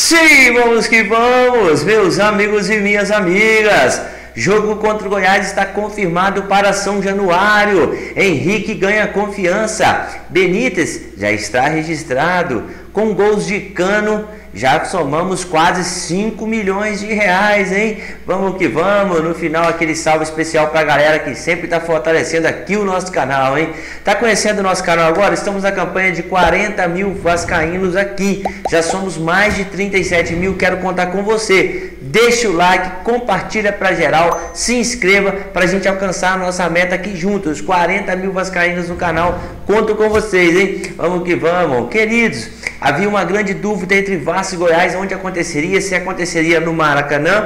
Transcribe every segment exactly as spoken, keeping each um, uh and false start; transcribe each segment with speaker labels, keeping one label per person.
Speaker 1: Sim, vamos que vamos, meus amigos e minhas amigas. Jogo contra o Goiás está confirmado para São Januário. Henrique ganha confiança. Benítez já está registrado. Com gols de Cano, já somamos quase cinco milhões de reais, hein? Vamos que vamos. No final, aquele salve especial para a galera que sempre está fortalecendo aqui o nosso canal, hein? Tá conhecendo o nosso canal agora? Estamos na campanha de quarenta mil vascaínos aqui. Já somos mais de trinta e sete mil. Quero contar com você. Deixa o like, compartilha para geral, se inscreva para a gente alcançar a nossa meta aqui juntos. quarenta mil vascaínos no canal. Conto com vocês, hein? Vamos que vamos. Queridos, havia uma grande dúvida entre Vasco e Goiás onde aconteceria, se aconteceria no Maracanã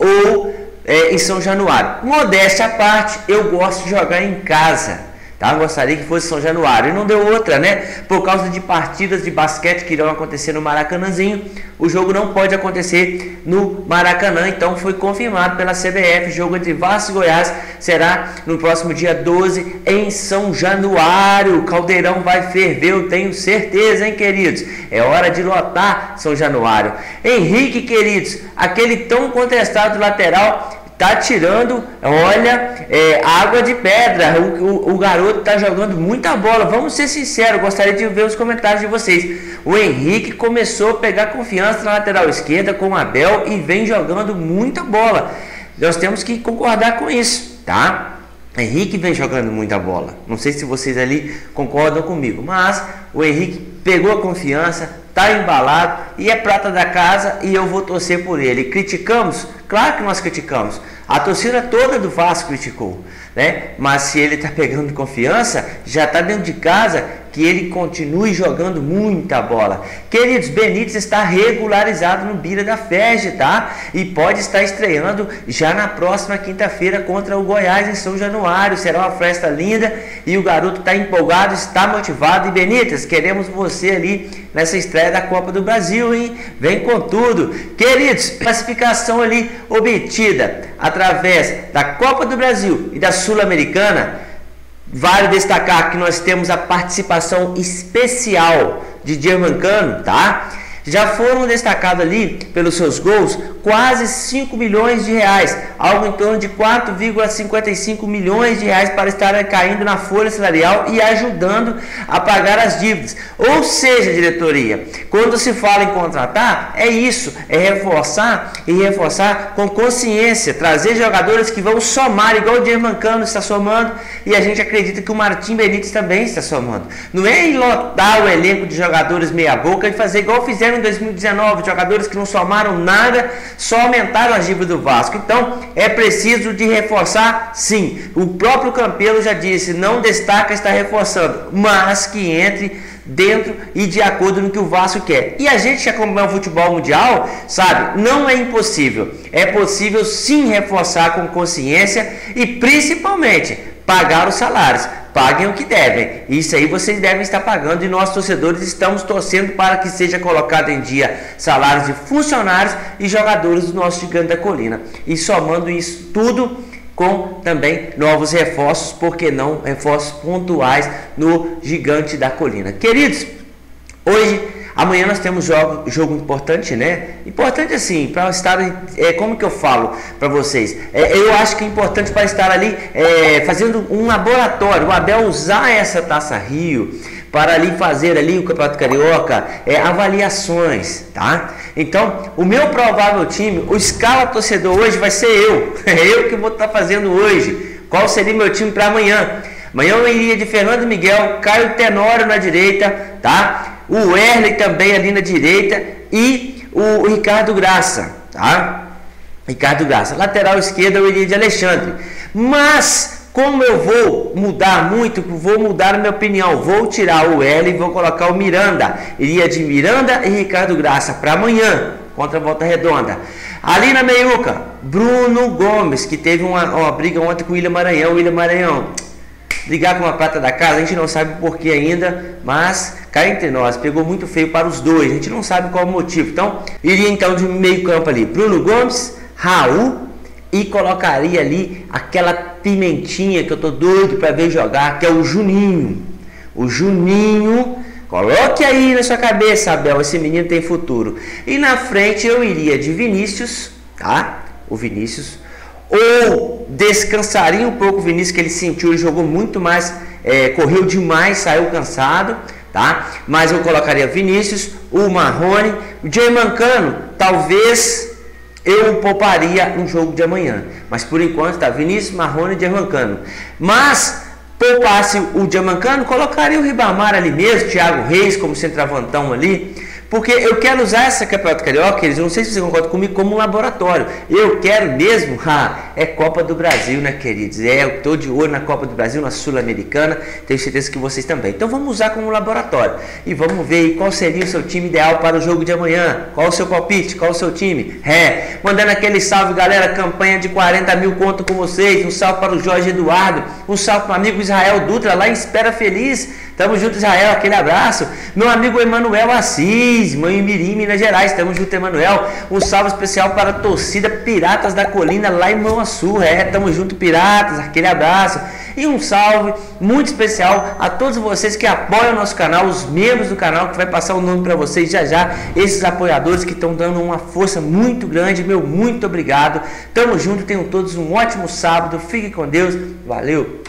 Speaker 1: ou é, em São Januário. Modéstia à parte, eu gosto de jogar em casa, tá? Gostaria que fosse São Januário. E não deu outra, né? Por causa de partidas de basquete que irão acontecer no Maracanãzinho, o jogo não pode acontecer no Maracanã. Então foi confirmado pela C B F. Jogo entre Vasco e Goiás será no próximo dia doze em São Januário. O Caldeirão vai ferver, eu tenho certeza, hein, queridos? É hora de lotar São Januário. Henrique, queridos, aquele tão contestado lateral tá tirando, olha, é, água de pedra. O, o, o garoto tá jogando muita bola. Vamos ser sinceros, gostaria de ver os comentários de vocês. O Henrique começou a pegar confiança na lateral esquerda com o Abel e vem jogando muita bola. Nós temos que concordar com isso, tá? Henrique vem jogando muita bola. Não sei se vocês ali concordam comigo, mas o Henrique pegou a confiança, tá embalado e é prata da casa e eu vou torcer por ele. Criticamos? Claro que nós criticamos. A torcida toda do Vasco criticou, né? Mas se ele tá pegando confiança, já tá dentro de casa, que ele continue jogando muita bola. Queridos, Benítez está regularizado no Bira da Ferge, tá? E pode estar estreando já na próxima quinta-feira contra o Goiás em São Januário. Será uma festa linda e o garoto está empolgado, está motivado. E Benítez, queremos você ali nessa estreia da Copa do Brasil, hein? Vem com tudo. Queridos, classificação ali obtida através da Copa do Brasil e da Sul-Americana. Vale destacar que nós temos a participação especial de Germancano, tá? Já foram destacados ali, pelos seus gols, quase cinco milhões de reais, algo em torno de quatro vírgula cinquenta e cinco milhões de reais para estar caindo na folha salarial e ajudando a pagar as dívidas. Ou seja, diretoria, quando se fala em contratar, é isso, é reforçar e reforçar com consciência, trazer jogadores que vão somar, igual o Germancano está somando, e a gente acredita que o Martim Benítez também está somando. Não é lotar o elenco de jogadores meia boca e fazer igual fizeram em dois mil e dezenove, jogadores que não somaram nada, só aumentaram a dívida do Vasco. Então é preciso de reforçar, sim. O próprio Campelo já disse, não destaca, está reforçando, mas que entre dentro e de acordo no que o Vasco quer. E a gente que acompanha o futebol mundial sabe, não é impossível, é possível sim reforçar com consciência e principalmente pagar os salários. Paguem o que devem. Isso aí vocês devem estar pagando e nós torcedores estamos torcendo para que seja colocado em dia salários de funcionários e jogadores do nosso Gigante da Colina. E somando isso tudo com também novos reforços, por que não reforços pontuais no Gigante da Colina. Queridos, hoje, amanhã nós temos jogo, jogo importante, né? Importante assim, para estar, é, como que eu falo para vocês? É, eu acho que é importante para estar ali é, fazendo um laboratório, o Abel usar essa Taça Rio para ali fazer ali o Campeonato Carioca, é, avaliações, tá? Então, o meu provável time, o escala torcedor hoje vai ser eu, é eu que vou estar fazendo hoje. Qual seria meu time para amanhã? Amanhã eu iria de Fernando Miguel, Caio Tenório na direita, tá? O Erle também ali na direita e o Ricardo Graça, tá? Ricardo Graça. Lateral esquerda eu iria de Alexandre. Mas como eu vou mudar muito, vou mudar a minha opinião. Vou tirar o Erle e vou colocar o Miranda. Iria de Miranda e Ricardo Graça para amanhã contra a Volta Redonda. Ali na meiuca, Bruno Gomes, que teve uma, uma briga ontem com o William Maranhão. William Maranhão ligar com a prata da casa, a gente não sabe o porquê ainda, mas cá entre nós, pegou muito feio para os dois, a gente não sabe qual o motivo. Então, iria então de meio campo ali, Bruno Gomes, Raul, e colocaria ali aquela pimentinha que eu tô doido para ver jogar, que é o Juninho. O Juninho Coloque aí na sua cabeça, Abel, esse menino tem futuro. E na frente eu iria de Vinícius, tá? O Vinícius. Ou descansaria um pouco o Vinícius, que ele sentiu, ele jogou muito mais, é, correu demais, saiu cansado, tá? Mas eu colocaria Vinícius, o Marrone, o Germancano, talvez eu pouparia no jogo de amanhã. Mas por enquanto tá Vinícius, Marrone e Germancano. Mas poupasse o Germancano, colocaria o Ribamar ali mesmo, Thiago Reis como centroavantão ali. Porque eu quero usar essa Campeonato Carioca, eles não sei se você concorda comigo, como um laboratório. Eu quero mesmo, ah, é Copa do Brasil, né, queridos? É, eu estou de olho na Copa do Brasil, na Sul-Americana, tenho certeza que vocês também. Então vamos usar como laboratório e vamos ver aí qual seria o seu time ideal para o jogo de amanhã. Qual o seu palpite? Qual o seu time? É, mandando aquele salve, galera, campanha de quarenta mil conto com vocês. Um salve para o Jorge Eduardo, um salve para o amigo Israel Dutra, lá em Espera Feliz. Tamo junto, Israel, aquele abraço. Meu amigo Emanuel Assis, mãe Mirim, Minas Gerais. Tamo junto, Emanuel. Um salve especial para a torcida Piratas da Colina, lá em Manhuaçu. É, tamo junto, Piratas, aquele abraço. E um salve muito especial a todos vocês que apoiam o nosso canal, os membros do canal, que vai passar o nome para vocês já já. Esses apoiadores que estão dando uma força muito grande, meu muito obrigado. Tamo junto, tenham todos um ótimo sábado. Fiquem com Deus. Valeu!